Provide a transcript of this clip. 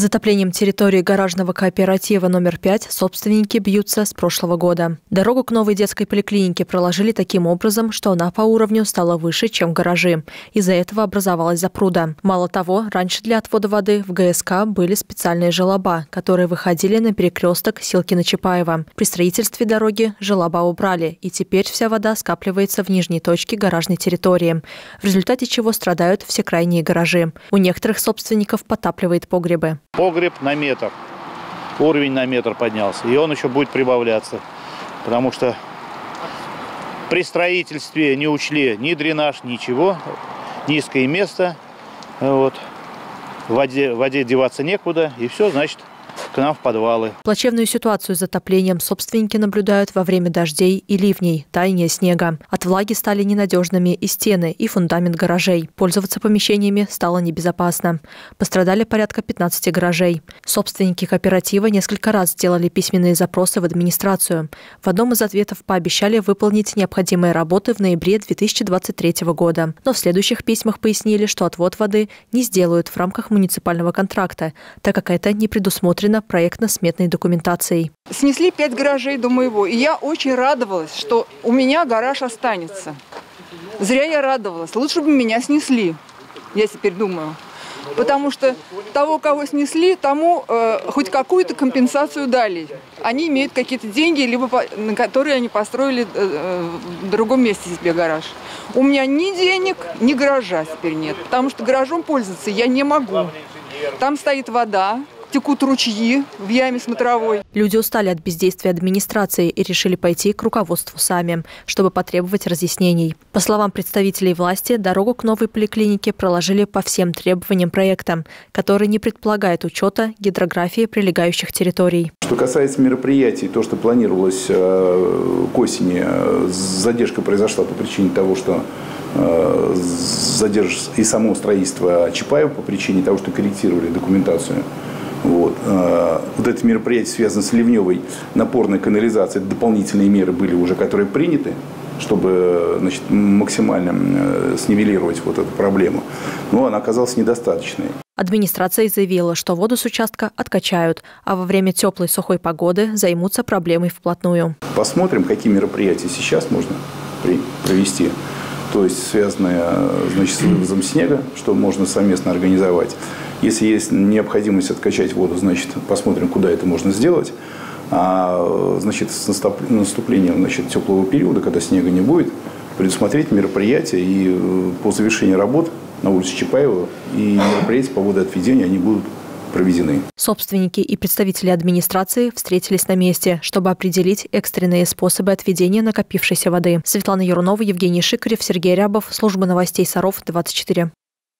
затоплением территории гаражного кооператива номер 5 собственники бьются с прошлого года. Дорогу к новой детской поликлинике проложили таким образом, что она по уровню стала выше, чем гаражи. Из-за этого образовалась запруда. Мало того, раньше для отвода воды в ГСК были специальные желоба, которые выходили на перекресток Силкина-Чапаева. При строительстве дороги желоба убрали, и теперь вся вода скапливается в нижней точке гаражной территории, в результате чего страдают все крайние гаражи. У некоторых собственников потапливает погребы. Погреб на метр, уровень на метр поднялся, и он еще будет прибавляться, потому что при строительстве не учли ни дренаж, ничего, низкое место, вот. В воде деваться некуда, и все, значит, к нам в подвалы. Плачевную ситуацию с затоплением собственники наблюдают во время дождей и ливней, таяния снега. От влаги стали ненадежными и стены, и фундамент гаражей. Пользоваться помещениями стало небезопасно. Пострадали порядка 15 гаражей. Собственники кооператива несколько раз сделали письменные запросы в администрацию. В одном из ответов пообещали выполнить необходимые работы в ноябре 2023 года. Но в следующих письмах пояснили, что отвод воды не сделают в рамках муниципального контракта, так как это не предусмотрено проектно-сметной документацией. Снесли 5 гаражей до моего, и я очень радовалась, что у меня гараж останется. Зря я радовалась. Лучше бы меня снесли, я теперь думаю. Потому что того, кого снесли, тому хоть какую-то компенсацию дали. Они имеют какие-то деньги, либо на которые они построили в другом месте себе гараж. У меня ни денег, ни гаража теперь нет, потому что гаражом пользоваться я не могу. Там стоит вода. Текут ручьи в яме смотровой. Люди устали от бездействия администрации и решили пойти к руководству сами, чтобы потребовать разъяснений. По словам представителей власти, дорогу к новой поликлинике проложили по всем требованиям проекта, который не предполагает учета гидрографии прилегающих территорий. Что касается мероприятий, то, что планировалось к осени, задержка произошла по причине того, что задержится и само строительство Чапаева по причине того, что корректировали документацию. Вот это мероприятие связано с ливневой напорной канализацией. Дополнительные меры были уже, которые приняты, чтобы, значит, максимально снивелировать вот эту проблему. Но она оказалась недостаточной. Администрация заявила, что воду с участка откачают, а во время теплой сухой погоды займутся проблемой вплотную. Посмотрим, какие мероприятия сейчас можно провести. То есть связанные, значит, с вывозом снега, что можно совместно организовать. Если есть необходимость откачать воду, значит, посмотрим, куда это можно сделать. А, значит, с наступлением, значит, теплого периода, когда снега не будет, предусмотреть мероприятия, и по завершении работ на улице Чапаева и мероприятия по водоотведению они будут проведены. Собственники и представители администрации встретились на месте, чтобы определить экстренные способы отведения накопившейся воды. Светлана Юрунова, Евгений Шикарев, Сергей Рябов. Служба новостей Саров 24.